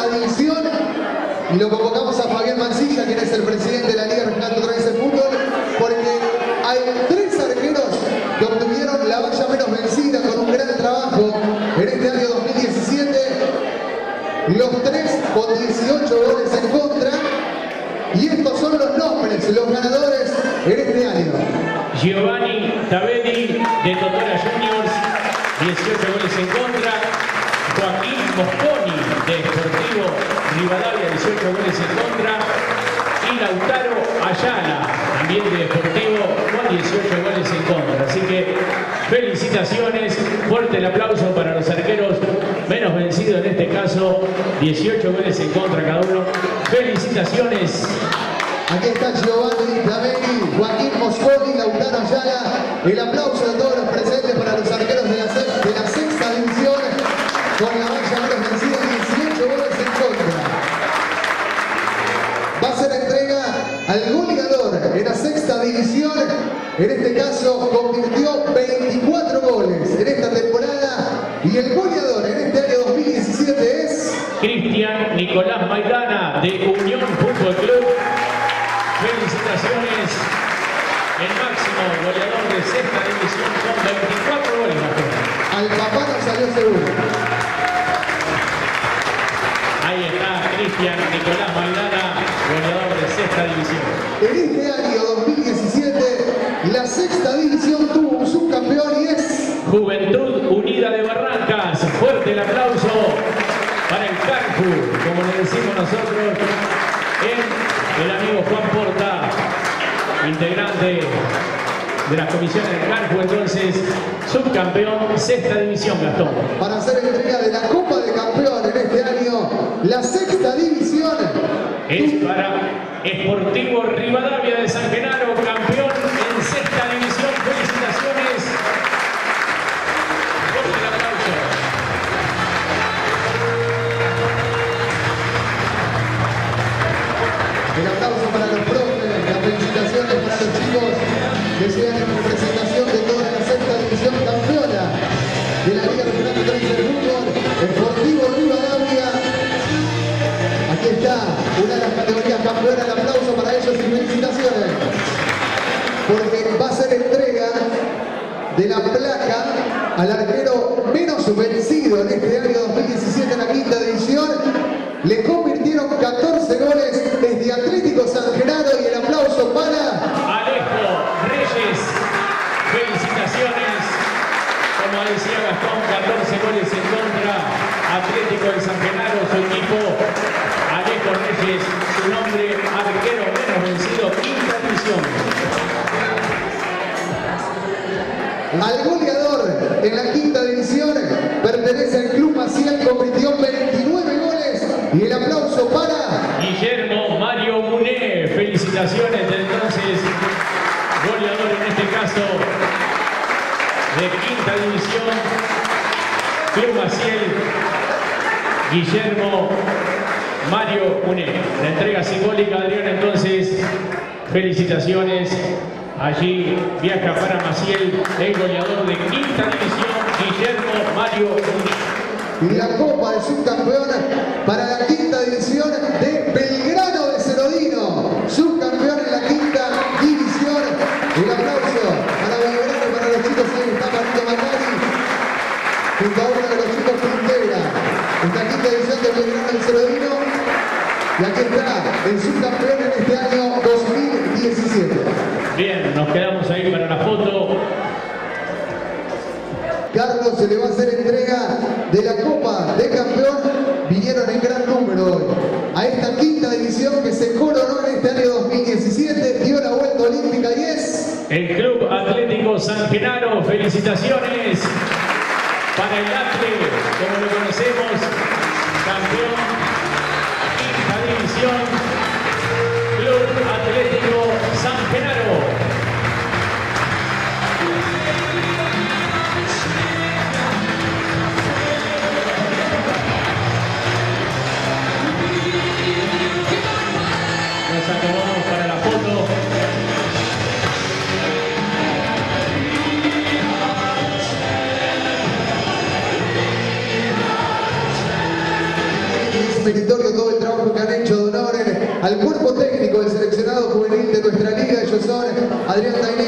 sexta división y lo convocamos a Fabián Mancilla, quien es el presidente de la Liga Regional Cordobesa de Fútbol, porque hay 3 arqueros que obtuvieron la valla menos vencida con un gran trabajo en este año 2017, los 3 con 18 goles en contra, y estos son los nombres, los ganadores en este año. Giovanni Tavelli de Totora Juniors, 18 goles en contra. Joaquín Mosconi de Sportivo Rivadavia, 18 goles en contra. Y Lautaro Ayala, también de Deportivo, con 18 goles en contra. Así que felicitaciones, fuerte el aplauso para los arqueros menos vencidos en este caso, 18 goles en contra cada uno. Felicitaciones. Aquí está Giovanni Tavelli, Joaquín Mosconi, Lautaro Ayala. El aplauso de todos los presentes para los arqueros de la sexta división, con la valla menos vencida, 18 goles en contra. Va a ser entrega al goleador en la sexta división. En este caso convirtió 24 goles en esta temporada, y el goleador en este año 2017 es Cristian Nicolás Maidana de Unión Fútbol Club. Felicitaciones, el máximo goleador de sexta división con 24 goles. Al papá no salió seguro. Ahí está Cristian Nicolás Maidana, goleador de sexta división. En este año 2017, la sexta división tuvo un subcampeón y es Juventud Unida de Barrancas. Fuerte el aplauso para el Carfu, como le decimos nosotros, el amigo Juan Porta, integrante de las comisiones del Carfu, entonces subcampeón sexta división, Gastón. Para hacer entrega de la Copa de Campeón en este año, la sexta división es para Sportivo Rivadavia de San Genaro, campeón en sexta división. Felicitaciones. Fuerte el aplauso. El aplauso para los profes, las felicitaciones para los chicos que llegan en representación de toda la sexta división campeona de la Liga Regional Cordobesa de Fútbol, Sportivo Rivadavia. Aquí está una de las categorías campeonas. El aplauso para ellos y felicitaciones, porque va a ser entrega de la placa al arquero menos vencido en este año 2017 en la quinta división. Le convirtieron 14 goles desde Atlético San Genaro, y el aplauso para Alejo Reyes. Felicitaciones. Como decía Gastón, 14 goles en contra. Atlético de San Genaro, su equipo. Alejo Reyes, su nombre, arquero menos vencido, quinta división. al goleador en la quinta división, pertenece al Club Maciel, convirtió 29 goles, y el aplauso para Guillermo Mario Muné. Felicitaciones del entonces goleador, en este caso de quinta división, Club Maciel, Guillermo Mario Muné. La entrega simbólica, Adrián, entonces, felicitaciones. Allí viaja para Maciel el goleador de quinta división, Guillermo Mario Muné. y la Copa de Subcampeón para la quinta división de Belgrano de Cerodino, subcampeón en la quinta división. El aplauso para Belgrano, para los chicos. Ahí está Marito Macari, junto a uno de los chicos que integra esta quinta división de Belgrano de Cerodino. Y aquí está el subcampeón en este año 2017. Bien, nos quedamos ahí para la foto. Carlos, se le va a hacer entrega de la Copa de Campeón. Vinieron en gran número hoy a esta quinta división que se coronó en este año 2017, dio la vuelta olímpica y es El Club Atlético San Genaro. Felicitaciones para el Atle, como lo conocemos, campeón, quinta división, Club Atlético San Genaro. Nos acomodamos para la foto. meritorio todo el trabajo que han hecho de honor al cuerpo técnico del seleccionado juvenil de nuestra liga. Ellos son Adrián Tainés.